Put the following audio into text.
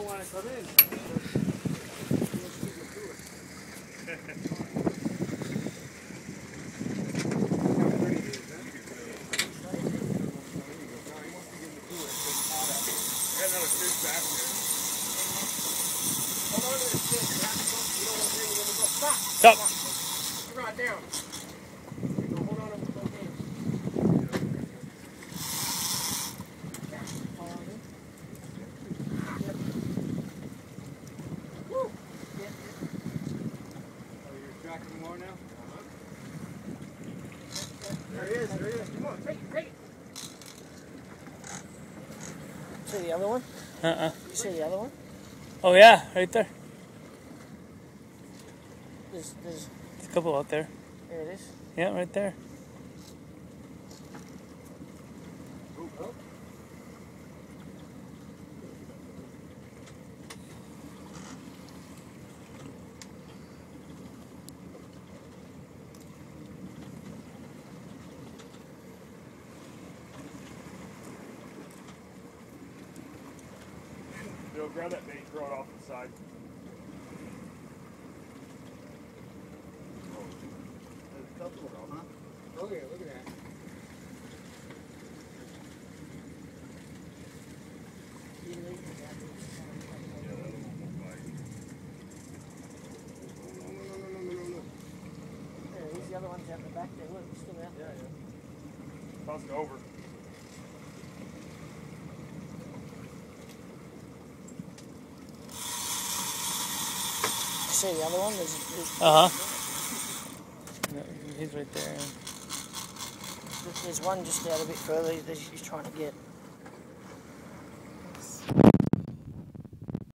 want to come in. Stop. Right down. Hold on to both hands. Woo. Oh, you're tracking more now? There he is, there he is. Come on, take it, take it. See the other one? Uh-uh. You see the other one? Oh yeah, right there. There's There's a couple out there. there it is. Yeah, right there. Oh. Bill, grab that bait, throw it off the side. Oh yeah, look at that. Yeah, here's the other ones out the back there. Look, it's still out there. Toss it over. See the other one? There's Uh-huh. He's right there. there's one just out a bit further that he's trying to get.